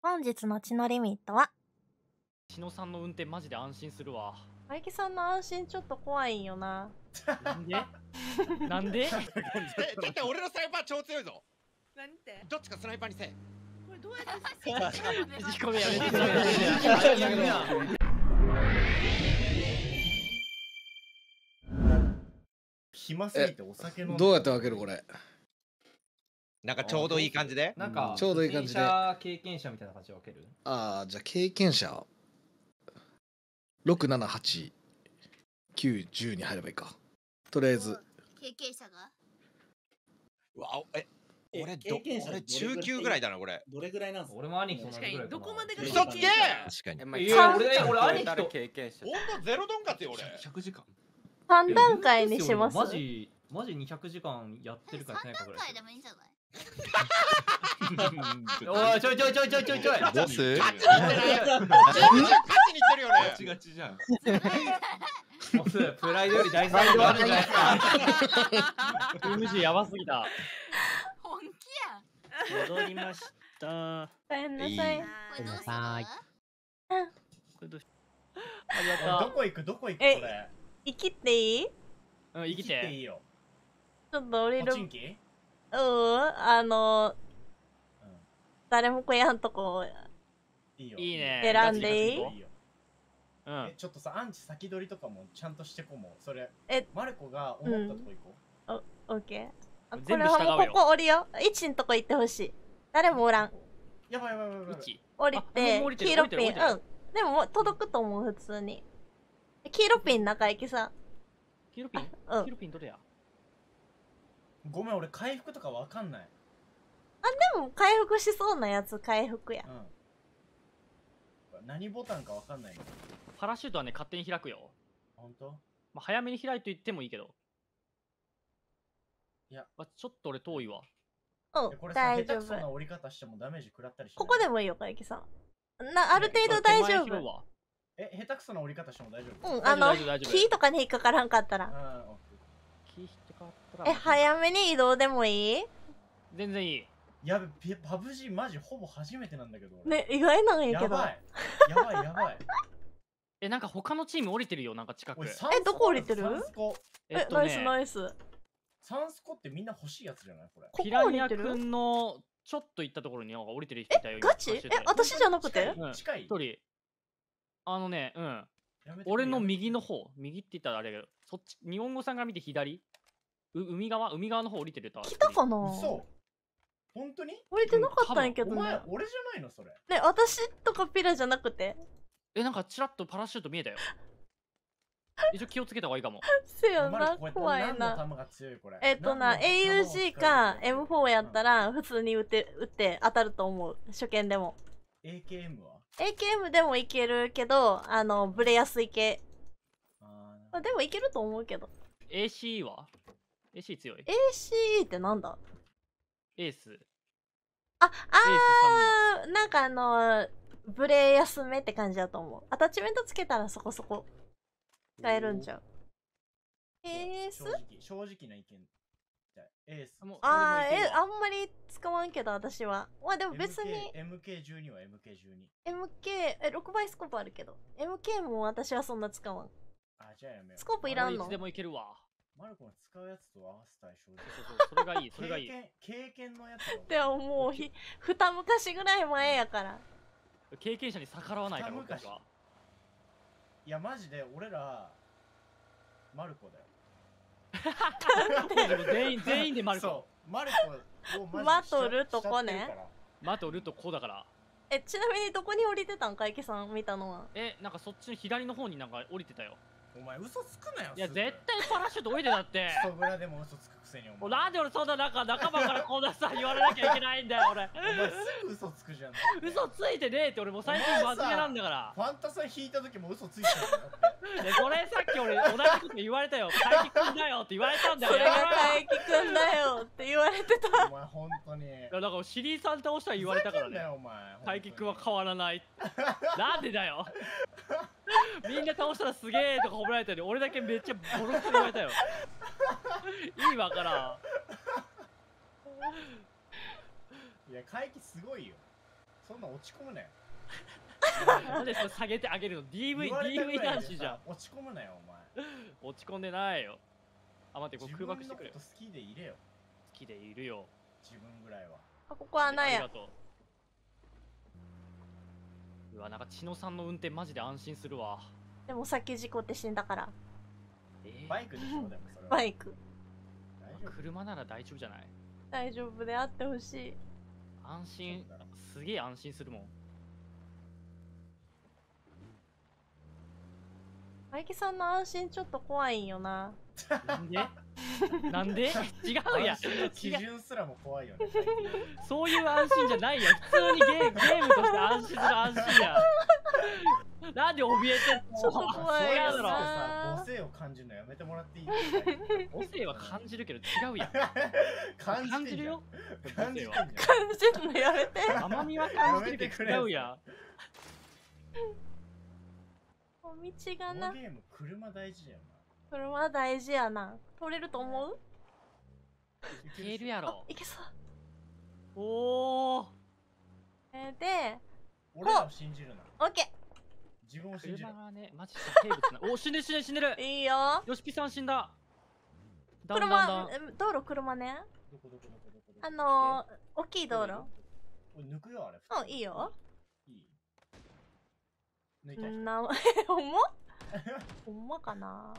本日の血のリミットは、 しのさんの運転マジで安心するわ。 あゆきさんの安心ちょっと怖いんよな。 なんでなんで絶対俺のスナイパー超強いぞ。 何ってどっちかスナイパーにせえ。 これどうやって引き込みやめて暇すぎてお酒飲んでどうやって分けるこれ。 なんかちょうどいい感じで。 なんか、 ちょうどいい感じで自転車経験者みたいな感じで分ける。 ああ、じゃあ経験者6、7、8、9、10に入ればいいか。とりあえず。 経験者がうわ、俺経験者俺中級ぐらいだなこれ。 どれぐらいなんすか？ 俺も兄貴と同確かじぐらいかな。 にどこまでが嘘つけ。 経験確かいや、俺兄貴と経験者。 温度ゼロドンかって俺。 100時間。 3段階にします。 マジ200時間やってるかやってないかぐらい。 3段階でもいいんじゃないおい、ちょい。 ボス？勝ちにいってるよ。勝ちにいってるよね。 ガチガチじゃん。 ボス、プライドより大事なことあるじゃないですか。 MC やばすぎた。 本気やん。 戻りました。 ごめんなさい。 これどうするこれどうしありがとどこ行くこえれ。 生きていい？ う。うん、生き切っていて。 いよ。 ちょっと降りる。 ポチンキ？ 誰も来やんとこ。 いいよ。 いいね。 選んでいい？ いいよ。 うん。 ちょっとさ、アンチ先取りとかもちゃんとしてこも。それ、 えマルコが思ったとこ行こオッケー。あこ全部れはもうこ従うよ。 こ降りよ。1んとこ行ってほしい。誰もおらん。 う。やばい。 一。 降りあもてう降りてる黄色ピン。 降りてるうん。でももう届くと思う、普通に。黄色ピン中行きさん。 黄色ピン？ うん黄色ピンどれや？ ごめん、俺回復とかわかんない。 でも回復しそうなやつ回復や。 うん。何ボタンかわかんないの。 パラシュートはね、勝手に開くよ。 ほんと？ まあ、早めに開いと言ってもいいけど。 いや。 ちょっと俺遠いわ。 うん、 これさ、 大丈下手くそな夫。 折り方してもダメージ食らったりしない？ ここでもいいよ、かゆきさん。ある程度大丈夫。 手前拾うわ。 下手くそな折り方しても大丈夫？ うん、 大丈夫大丈夫大丈夫木とかに引っかからんかったら。 オッケー。 キーってかったら。 早めに移動でもいい？ 全然いい。 やべ、パブ G マジほぼ初めてなんだけど。俺ね、意外なんやけど。 やばい。やばい。 なんか他のチーム降りてるよ、なんか近く。 俺どこ降りてるサンスコ。 ナイスナイス。 サンスコってみんな欲しいやつじゃないこれ。 ここピラ降りてる？ ニアくんのちょっと行ったところになんか降りてる人いたよ。 ガチ？私じゃなくて？ 近い？ 一人。うん。 やめて俺の右の方。右って言ったらあれだけど、そっち、日本語さんが見て左。海側の方降りてると。 来たかな？ 嘘。本当に？ 降りてなかったんやけどね。 お前、俺じゃないのそれ。 ね、私とかピラじゃなくて。 なんかチラッとパラシュート見えたよ。一応気をつけた方がいいかも。 せやな、怖いな。AUG か M4 やったら普通に撃って当たると思う。初見でも。 AKM は？ AKM でもいけるけど、ブレやすい系。でもいけると思うけど。 AC は ?AC 強い。 AC ってなんだ？ エース。 なんかブレ安めって感じだと思う。アタッチメントつけたらそこそこ使えるんじゃう。エース？ 正直な意見。エース。 あんまり使わんけど私は。まあでも別に。 MK12 は MK12。 6倍スコープあるけど。MK も私はそんな使わん。 じゃあやめよう。 スコープいらんの？ いつでもいけるわ。 マルコが使うやつと合わせたい正直。 それがいい、それがいい。 経験のやつでももう二昔ぐらい前やから。 経験者に逆らわないから僕は。 いやマジで俺らマルコだよ。 全員でマルコ。 そう、マルコをマトルとコね。 マトルとコだから。 ちなみにどこに降りてたんかいきさん見たのは。 なんかそっちの左の方になんか降りてたよ。 お前嘘つくなよ。 いや絶対パラシュート降りてたって。 人ぐらでも嘘つくくせにお前。 なんで俺そんな仲間からこんなさ言われなきゃいけないんだよ俺。 お前すぐ嘘つくじゃん。 嘘ついてねえって俺もう最近真面目なんだから。 ファンタさん引いた時も嘘ついてたんだって。 それさっき俺同じこと言われたよ。大輝くんだよって言われたんだよ。 それが大輝くんだよって言われてた。 お前本当に。 だからシリーさん倒したら言われたからね。大輝くんは変わらない。なんでだよ。みんな倒したらすげえとか褒められたのに俺だけめっちゃボロクソ言われたよ。意味わからん。 いや回帰すごいよ。 そんな落ち込むなよ。 なんでそれ下げてあげるの？ DV 男子じゃん。 落ち込むなよお前。 落ち込んでないよ。あ、待って、これ空爆してくれよ。 自分のこと好きでいれよ。 好きでいるよ。 自分ぐらいは。 あ、ここ穴やありが。とう。うわ、なんか千野さんの運転マジで安心するわ。 でもさっき事故って死んだから。 バイクでしょでもそれは。 バイク。 大丈夫。 車なら大丈夫じゃない？ 大丈夫であってほしい。 安心、すげえ安心するもん。 マイキさんの安心ちょっと怖いんよな。 なんでなんで違うやん。 安心の基準すらも怖いよね。 そういう安心じゃないやん。普通にゲームとして安心する安心やん。なんで怯えてんの？ ちょっと怖いよそうやってさ、 な母性を感じるのやめてもらっていい？ 母性は感じるけど違うやん。 感感じるよ。 感じてんじゃん。 感じるのやめて。 甘みは感じてるけど違うやん。 道がこのな。 ゲーム車大事だよ車大事やな。通れると思う？ な。 いけるやろ。 いけそう。 おお。 で、 俺らを信じるな。 オッケ自分を信じる車。がね、マジ生物な。お、死んでる死んでる死んでる。 ー。いいよ。 よしぴさん死んだ。だんだんだん。 道路車ね。 どこどこどこどこ。 大きい道路。 俺抜くよあれ。 うん、いいよ。 いい。抜いた人。 ほんまほんまかな。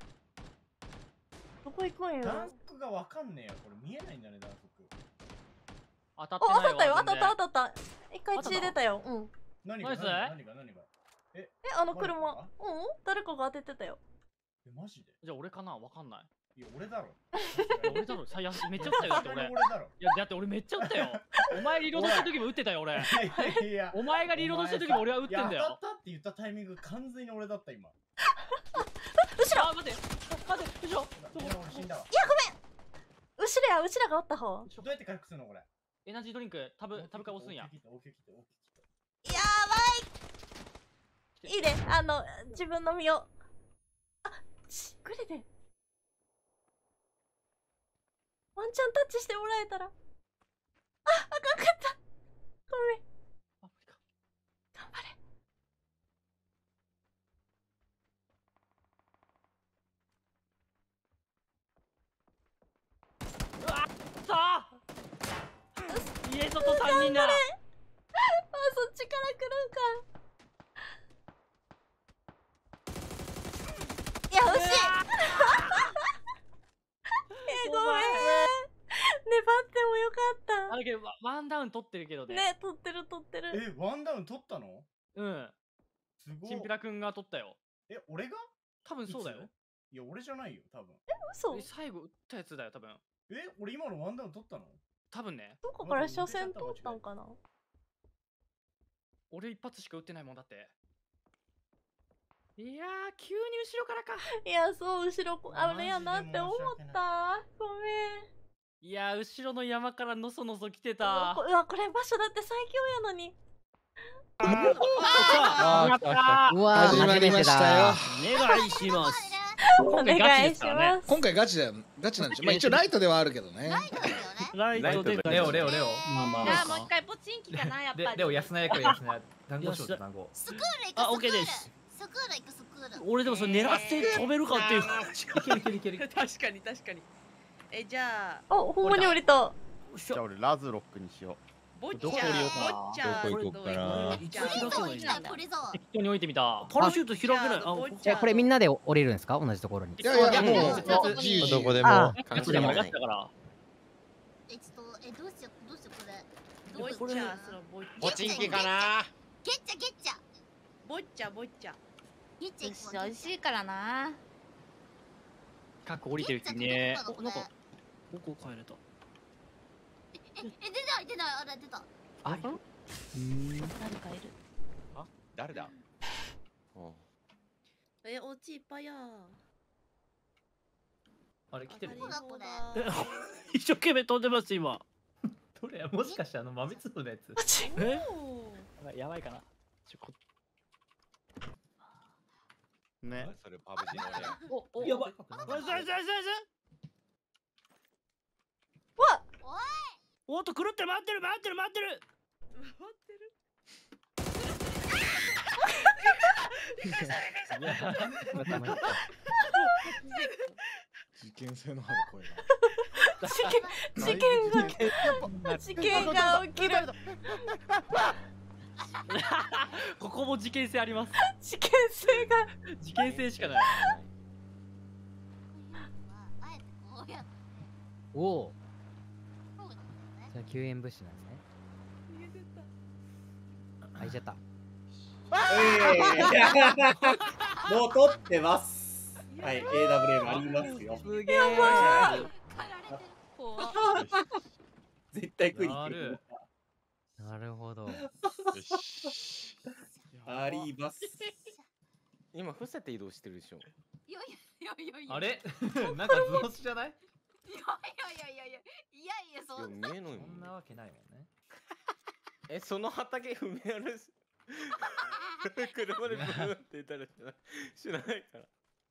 どこ行くんよ。 ダンクがわかんねえよ。これ見えないんだね、ダンク。 当たっお、 てないわ。 当たったよ、当たった、当た。 たった。一回血出たよ。うん。 何がナイス何がえ、 車。 マリコが誰かが当ててたよ。 え、マジでじゃあ俺かな、わかんない。 いや、俺だろ。 いや俺だろ、さ、めっちゃ撃ったよ、だって俺。い俺だろ。 や、だって俺めっちゃ撃ったよ。お前リロードした時も撃ってたよ、俺。 いや、 お前がリロードした時も俺は撃ってんだいやよ。 当たったって言ったタイミング完全に俺だった今。 後ろあ、待って、待って、後ろ。 いや、俺死んだわ。 後ろや、後ろがおった方。 どうやって回復するのこれ。 エナジードリンク、タブから押すんや。 大きい大きい大きい大きいやばい。いいで、自分の身を。あ、グレで。ワンチャンタッチしてもらえたら。あ、あかんかった。ごめん。 あ、無理か。 頑張れ。 うわっさあ家外3人だ。 あ、そっちから来るんか。いや、惜しい。ごめん。粘ってもよかった。 あだけどワンダウン取ってるけどね。 ね、取ってる取ってる。 え、ワンダウン取ったの？ うん。 すごい。 チンピラくんが取ったよ。 え、俺が？ 多分そうだよ。 いや、俺じゃないよ、多分。 嘘。 最後撃ったやつだよ、多分。 え、俺今のワンダウン取ったの？ 多分ね。 どこから車線通ったんかな。 俺一発しか撃ってないもんだって。いやー、急に後ろからか。 いや、そう、後ろ、あれやなって思った。ごめん。 いやー、後ろの山からのそのそ来てた。 うわ、これ場所だって最強やのに。 やったー。 うわー、 始まりましたよ。 お願いします。 お願いします。 今回ガチだよ。ガチなんでしょ。まあ一応ライトではあるけどね。 ライトで。 レオ。 まあまあ。 じゃあもう一回ポチンキかな、やっぱり。 レオ、安永役安永。単語しよう、単語。 スクール行く。 あ、オッケーです。 スクール行く、スクール。 俺でもそれ狙って飛べるかっていう。 いける。 確かに確かに。じゃあお、ほんまに降りた。 じゃあ俺ラズロックにしよう。 ボッチャどこ降りようかなボッチャどこ行こうかなどうこれぞ、行きたい、これぞ。 適当に置いてみた。 パラシュート開けない。 ボッチャこれみんなで降りるんですか？同じところに。 いやいや、もう自由どこであも。 ガチでもガチだから。 ちょっと、どうしよう、これ。 ボッチャ、そのボッチャ。 ポチンキかな。 ゲッチャ、ゲッチャ。 ボッチャ、ボッチャ。 ゲッチャよし、 行こう。 美味しいからな。 各降りてる君ね。 お、なんか。 ここ帰れた。 出ない、あれ出た。 あ、 誰かいる。 誰だ。 お家いっぱいや。 あれ来てる。 ここだ。 一生懸命飛んでます今。 どれもしかして豆粒のやつ。 やばいかな。 ね。それパブジのね。 お、やばい。 わっ。 おっと狂ってる、回ってる。 待ってる。 事件性のある声が。 事件が起きる。 ここも事件性あります。 事件性が。 事件性しかない。 おお。じゃあ救援物資なんですね。開いちゃった。 もう取ってます。はい、AWM ありますよ。 すげえ。 絶対食いに来る。 なるほど。 あります。 今伏せて移動してるでしょ。 あれなんか図星じゃない？ そう見えないもん。 そんなわけないもんね。 その畑踏み荒らし車でブーって言ったら知らないから。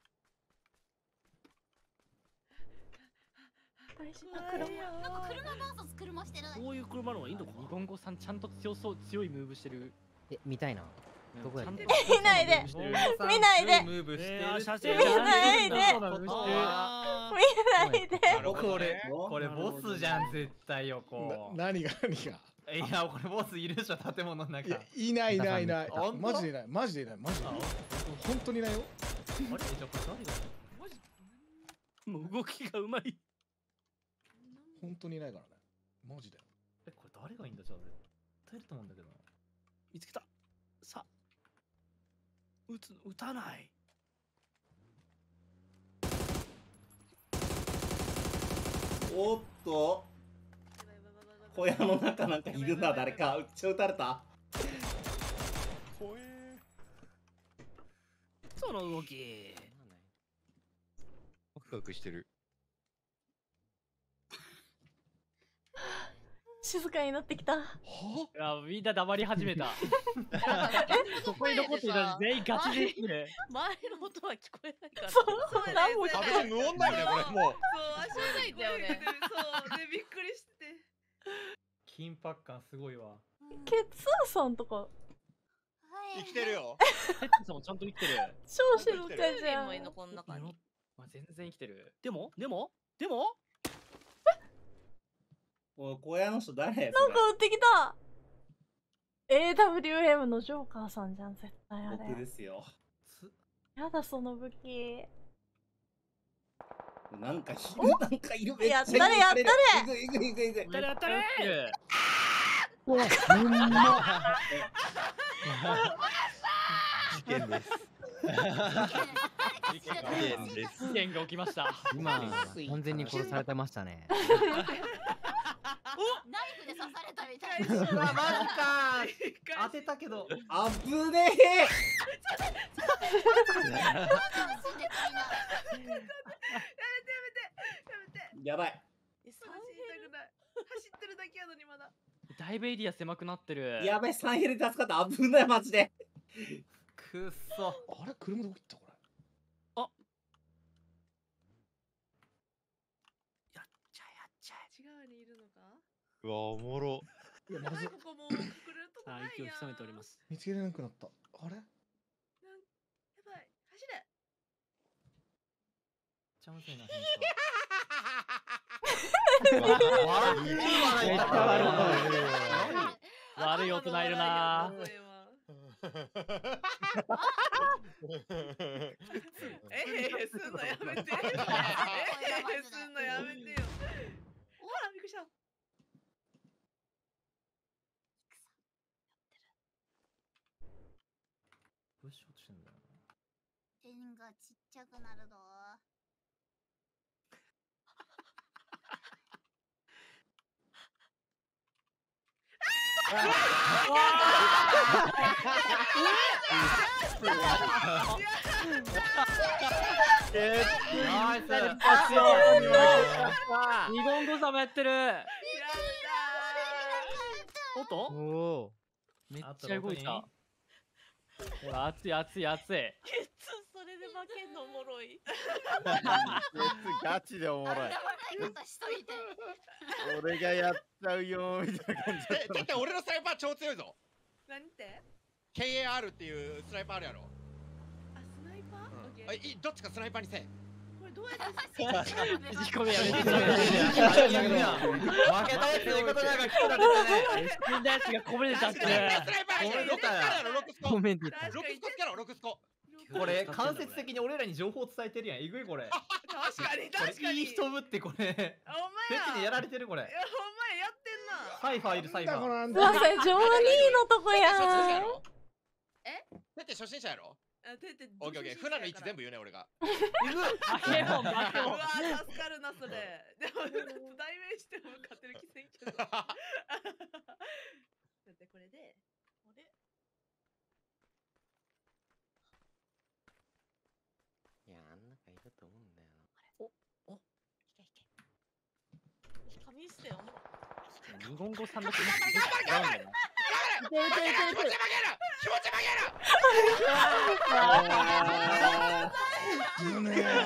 大事な車。なんか車 VS 車してる。 こういう車の方がいいのかな。ニゴンゴさんちゃんと強いムーブしてる。 見たいな。どこやって。 見ないで。見ないで。 ムーブしてる。 見ないで。見ないで。 これボスじゃん絶対よこ。 何が。 いやこれボスいるでしょ建物の中。 いない。マジでいない。マジで本当にいないよ。 あれじゃあこれ誰が。 もう動きがうまい。 本当にいないからね。マジで。 これ誰がいいんだじゃあ絶対いると思うんだけどな。 見つけた。さあ。撃たない。 おっと。小屋の中なんかいるな、誰か。撃たれた。 怖え。その動き。 ワクワクしてる。 静かになってきた。 いや、みんな黙り始めた。そこに残っていた全員ガチでいる。 周りの音は聞こえないから。 そう、何も壁で無音だよね、これもう。 そう、足がないんだよね。そう、でびっくりして。 緊迫感すごいわ。 ケツーさんとか。 生きてるよ。 テッツさんもちゃんと生きてる。 超静かじゃん。 全然生きてる。でもおい、小屋の人誰？なんか撃ってきた。AWM のジョーカーさんじゃん、絶対あれ。 僕ですよ。 やだ、その武器。 なんかいる。 やったれ。 誰やったれ。 うわ、 事件です。 事件が起きました。 今完全に殺されてましたね。 ナイフで刺されたみたいな。 うわマジか。当てたけど。 あぶねえ。やばい。 走ってるだけやのにまだ。 だいぶエリア狭くなってる。 やばい、3ヘルで助かった。危ない、マジで。 くっそ。 あれ車どこ行ったこれ。 あ。 やっちゃえ。違うにいるのか。 うわ、おもろ。 いや、まずい。 ここも隠れるとこないやん。 息を潜めております。 見つけられなくなった。あれ。 やばい、走れ。 ちゃむせいな。 悪い大人いるな。 すんのやめて。すんのやめてよ。ほら、びっくりした。 どうしようとしてんだよな。 点がちっちゃくなるぞ。 ニゴンゴ様やってる。おっと？ おめっちゃ動いた。ほら、熱い熱い熱い。 それで負けんのおもろい。 ガチでおもろい。俺がやっちゃうよみたいな感じだった。 だって俺のサイバー超強いぞ。 何って？ KAR っていうスナイパーあるやろ。 あ、スナイパー？オッケー。 どっちかスナイパーにせえ。 これどうやって？ 自己名やめて。負けたやつ言うことなんか聞くだけでね。 死んだやつがこぼれてたって。 スナイパーやろ。6スコやろ。6スコ。 コメント 6スコやろ。6スコ。 これ間接的に俺らに情報伝えてるやん。えぐいこれ。 確かに確かに。 いい人ぶってこれ。 お前敵にやられてるこれ。 いやお前やってんな。 サイファーいるサイファー。 うわ、それジョーニーのとこやん。 え？ だって初心者やろ。 あ、てて。 オッケーオッケー。船の位置全部言うね俺が。 負けよ負けよ。 うわ助かるなそれ。でも代名しても勝てる気せんけど。だってこれで。 いや、あん中いると思うんだよな。 紙捨てよ。 日本語さんだけ違うんだよな。 気持ち曲げる。気持ち曲げる。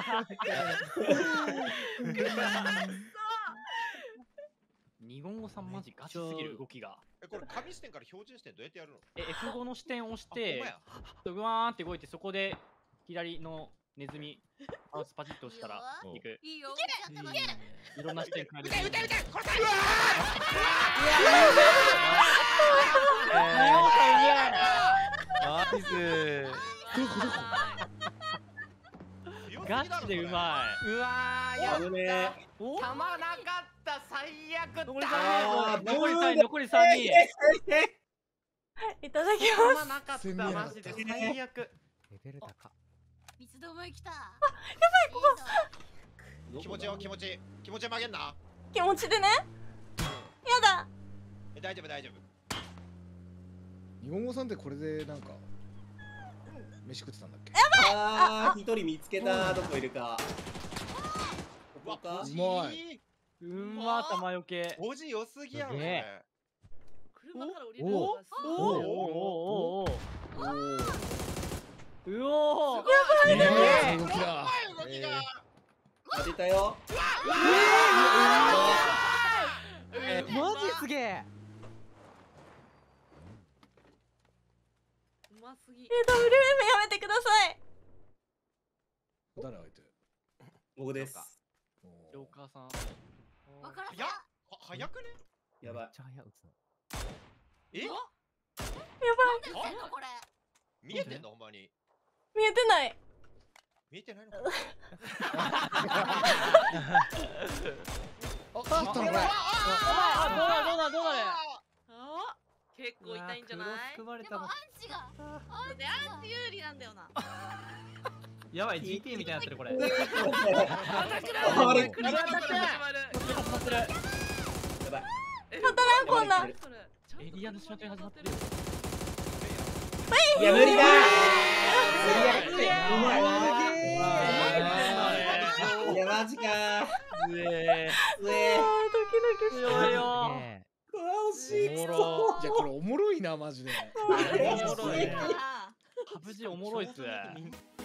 日本語さんマジガチすぎる動きが。 これ紙視点から標準視点どうやってやるの ？F5 の視点を押してグワーンって動いて、そこで左のネズミマウスパチッと押したら行く。 いいよ。 いろんな視点変える。 撃てこれナイス。 ガチでうまい。 うわー、や危ねえ。 たまなかった最悪だ。 残り3人。残り3人。 いただきたまます。 なかったマジで最悪。 レベル高。 三つども来た。 やばい、ここ。 気持ちよ気持ち曲げんな。 気持ちでね。やだ。 大丈夫大丈夫。 日本語さんってこれでなんか飯食ってたんだっけ？ あー、一人見つけた。どこいるか。ここか。 うまい。 うま玉よけ。 文字良すぎやろね。 車から降りるのがすごい。 うおー。 やばいね。 動きだ。 当てたよ。 マジすげえ。 うますぎ。 WM やめてください。 誰相手？ 僕です。 ジョーカーさん。 わからん。 いや早くね。 やばい。 めっちゃ早打つの。 え？ やばい。 なんでこれ。 見えてんのほんまに。 見えてない。 見えてないのか。 勝ったのこれ。 どうだね。 あ、結構痛いんじゃない？ 組まれでもアンたもん。 チが。 でアンチ有利なんだよな。 やばい GTA みたいになってるこれ。 あれ車から始まる。 やばい。 働らんこんな。 それエリアの仕事に始まってる。 いや無理だ。いやマジか。 強いよ。 惜しい。 いやこれおもろいなマジで。 おもろい。 パブGおもろいっすね。